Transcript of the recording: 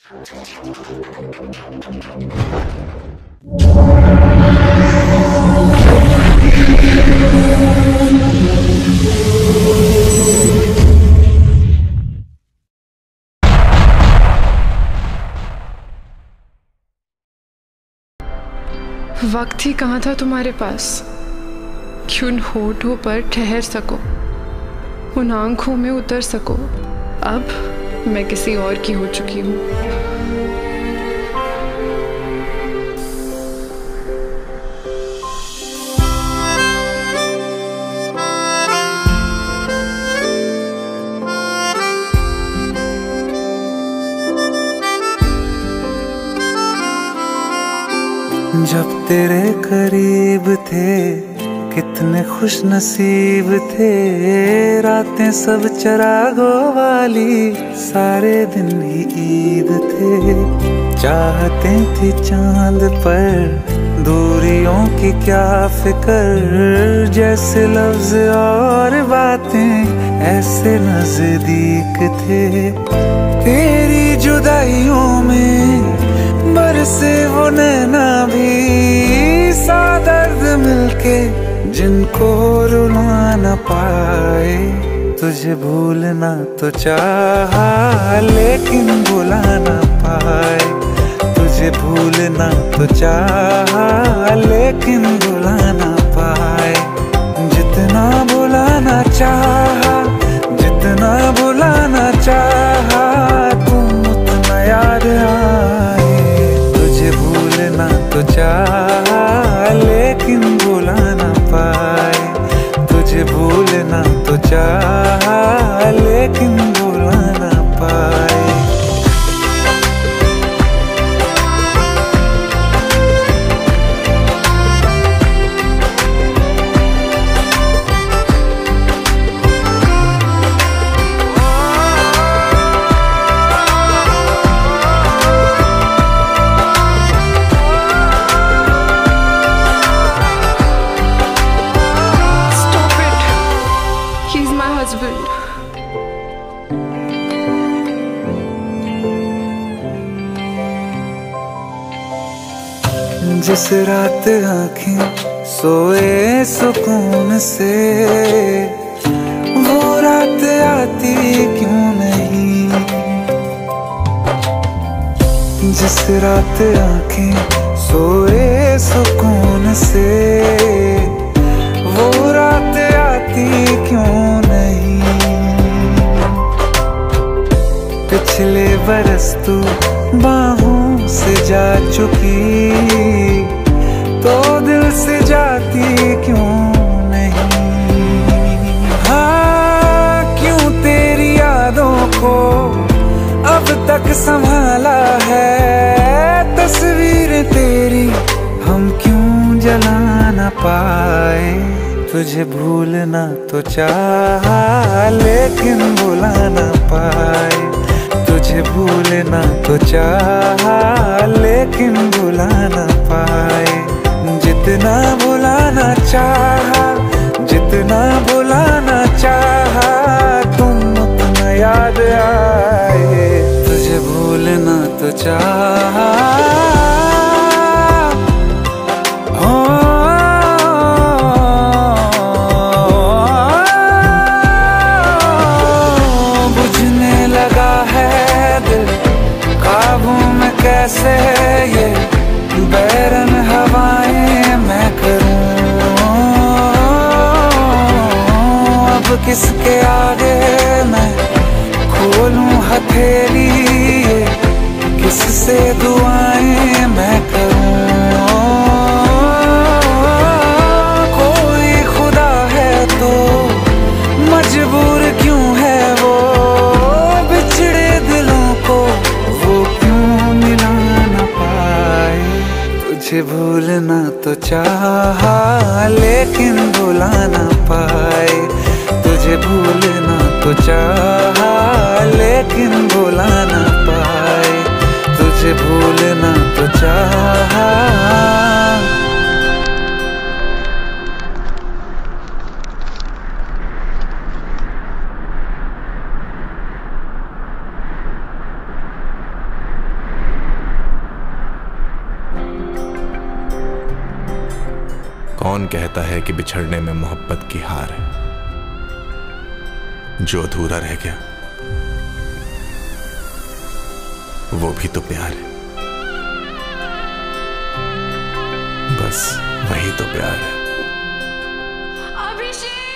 वक्त ही कहाँ था तुम्हारे पास कि उन होठों पर ठहर सको, उन आंखों में उतर सको। अब मैं किसी और की हो चुकी हूँ। जब तेरे करीब थे कितने खुश नसीब थे, रातें सब चरागों वाली, सारे दिन ही ईद थे। चाहते थी चांद पर दूरियों की क्या फिक्र, जैसे लफ्ज और बातें ऐसे नजदीक थे। तेरी जुदाइयों में बरसे वो नैना भी, सा दर्द मिलके जिनको रुला न पाए। तुझे भूलना तो चाहा लेकिन भुला न पाए, तुझे भूलना तो चाहा लेकिन भुला न पाए। जितना भुलाना चाहा, जितना भुलाना चाहा, तुम उतना याद आए। तो चाहा लेकिन भुला ना पाए, तुझे भूलना तो चाहा लेकिन भुला ना पाए। जिस रात आँखें सोए सुकून से, वो रात आती क्यों नहीं। जिस रात आँखें सोए सुकून से, वो रात आती क्यों नहीं। पिछले बरस तू बाहों से जा चुकी, तो दिल से जाती क्यों नहीं। हाँ, क्यों तेरी यादों को अब तक संभाला है, तस्वीर तेरी हम क्यों जला न पाए। तुझे भूलना तो चाहा लेकिन भुला न पाए, तुझे भूलना तो चाहा लेकिन भुला न पाए। जितना भुलाना चाहा, जितना भुलाना चाहा, तुम उतना याद आए। तुझे भूलना तो चाहा, बुझने लगा है दिल काबू में कैसे, ये बैरन हवाएं मैं करूं। अब किसके आगे मैं खोलूं हथेली, किससे दुआएं मैं करूं। कोई खुदा है तो मजबूर क्यों है वो, बिछड़े दिलों को वो क्यों मिला न पाए। तुझे भूलना तो चाहा लेकिन भुला न पाए, तुझे भूलना तो चाहा लेकिन भुला न पाए, तुझे भूलना तो चाहा। कौन कहता है कि बिछड़ने में मोहब्बत की हार है? जो अधूरा रह गया वो भी तो प्यार है। बस वही तो प्यार है। अभिषेक।